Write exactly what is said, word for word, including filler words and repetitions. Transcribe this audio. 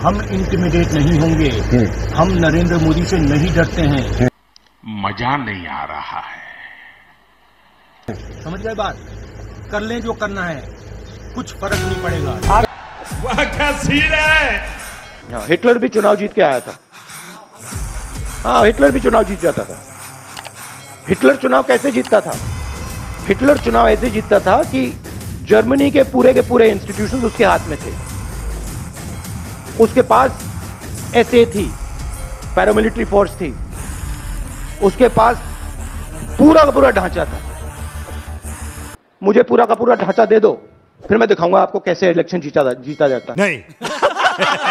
हम इंटिमिडेट नहीं होंगे, हम नरेंद्र मोदी से नहीं डरते हैं। मजा नहीं आ रहा है, समझ गए बात? कर लें जो करना है, कुछ फर्क नहीं पड़ेगा। वह क्या सीन है? हिटलर भी चुनाव जीत के आया था। हाँ, हिटलर भी चुनाव जीत जाता था। हिटलर चुनाव कैसे जीतता था? हिटलर चुनाव ऐसे जीतता था कि जर्मनी के पूरे के पूरे इंस्टीट्यूशंस उसके हाथ में थे। उसके पास एसए थी, पैरामिलिट्री फोर्स थी, उसके पास पूरा का पूरा ढांचा था। मुझे पूरा का पूरा ढांचा दे दो, फिर मैं दिखाऊंगा आपको कैसे इलेक्शन जीता जीता जाता है। नहीं